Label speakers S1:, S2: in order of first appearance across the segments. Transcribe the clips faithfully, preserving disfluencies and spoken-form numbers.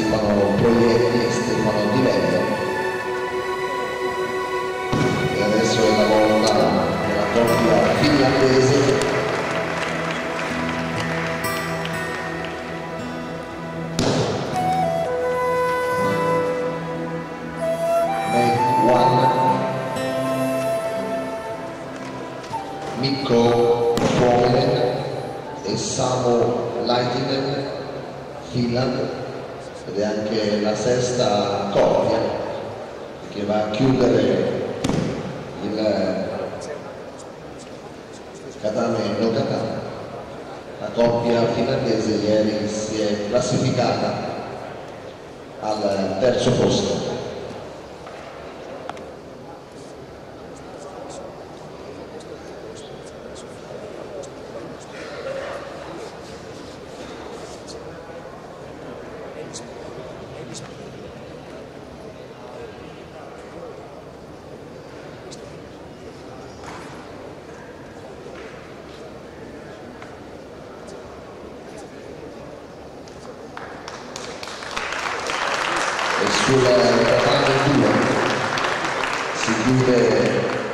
S1: Stefano Proietti e Stefano Di Vello. E adesso è la volta della coppia finlandese. Mikko Pohjonen e Samu Laitinen, Finland, ed è anche la sesta coppia che va a chiudere il Katame no Kata. La coppia finlandese ieri si è classificata al terzo posto. Sul tatame due si chiude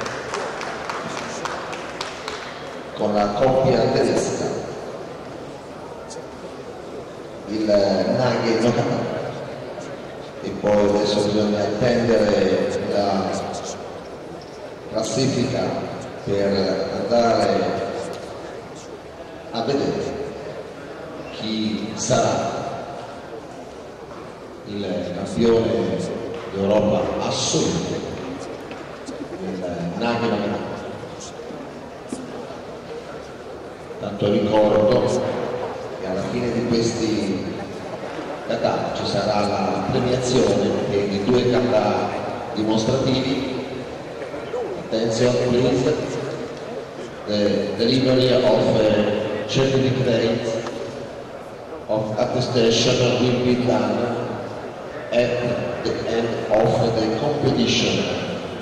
S1: con la coppia tedesca, il Nage no Kata, e poi adesso bisogna attendere la classifica per andare a vedere chi sarà il campione d'Europa assoluto del Nage no Kata. Tanto ricordo che alla fine di questi kata ci sarà la premiazione dei due kata dimostrativi. Attenzione please, the delivery of a certificate of attestation will be done at the end of the competition.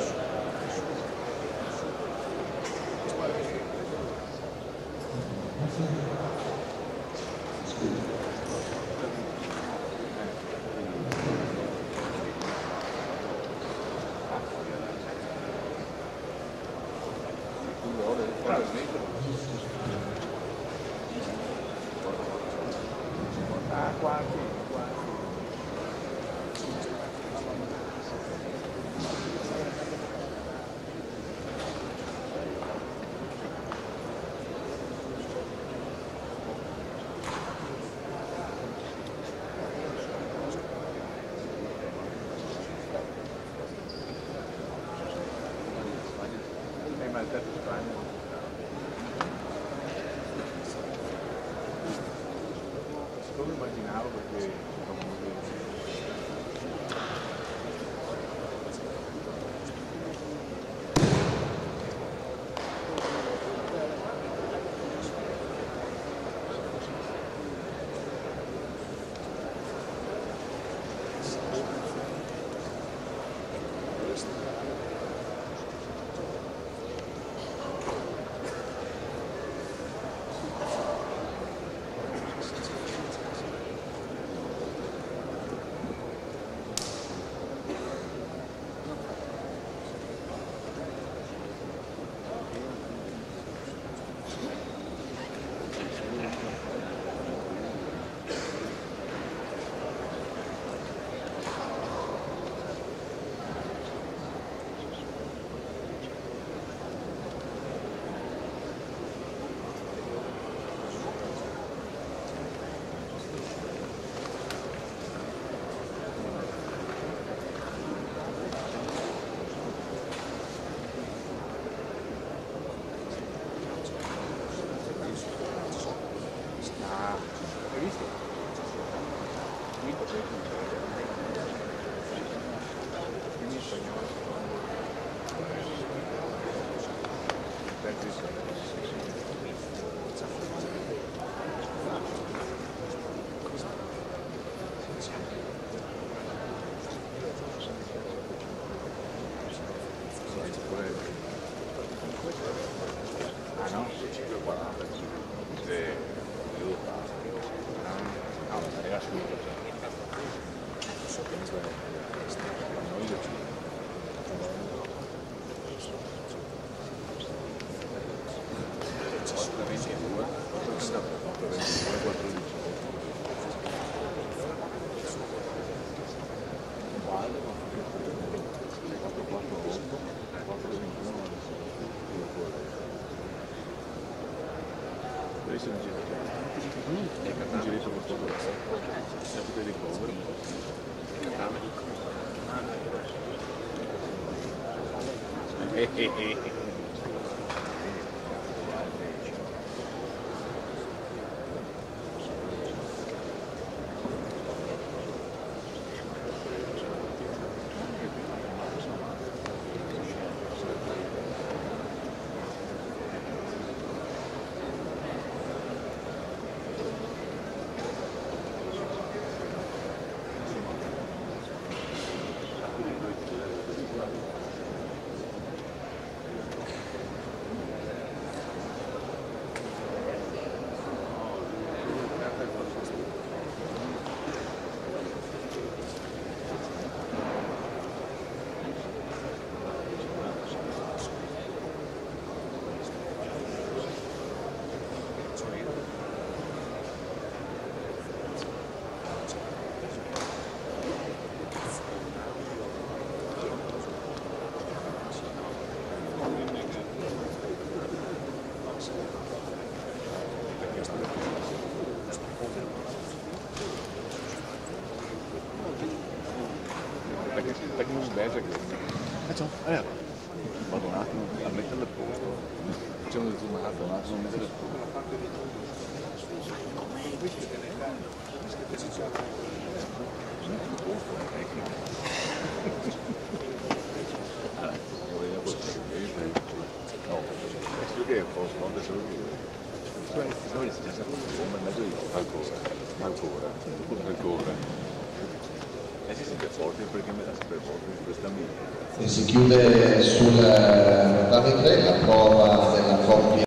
S2: Non immaginavo perché un giretto molto grosso, sempre di cover, eh eh eh perché non sbaglia che eh, vado un attimo a metterlo a posto, facciamo una zoomata un attimo a metterlo a posto. No, questo che è posto, non solo che noi si già sappiamo, ma in mezzo ancora, ancora, ancora. E si sente forte perché me la sempre forte in questa mia.
S1: E si chiude sul Rame tre la prova della coppia.